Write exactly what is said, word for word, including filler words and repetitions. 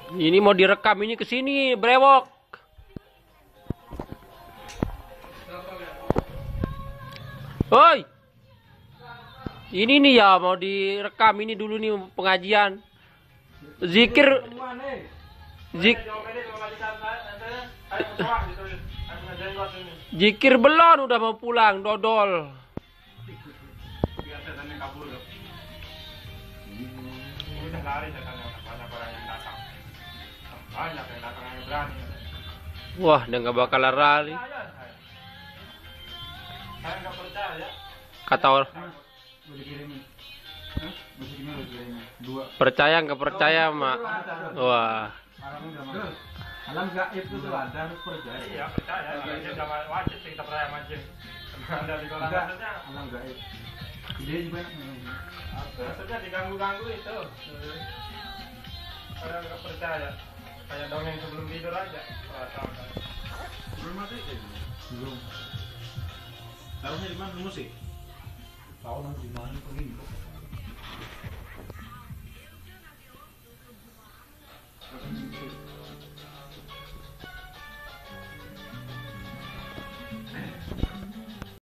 Ini mau direkam ini ke sini, brewok. Oi. Ini nih ya mau direkam ini dulu nih pengajian. Zikir Zik Zikir belon udah mau pulang dodol. Wah, dia nggak bakal lari. Kata orang percaya nggak percaya, Mak? Wah. Alam gaib itu tuh ada harus percaya. Iya percaya. Itu wajib kita percaya wajib. Ada di kolam maksudnya alam gaib. Dia juga maksudnya diganggu-ganggu itu. Orang nggak percaya. Kayak dongeng sebelum tidur aja. Belum mati ya? Belum. Taruhnya di mana musik? Tahu nanti di mana pergi.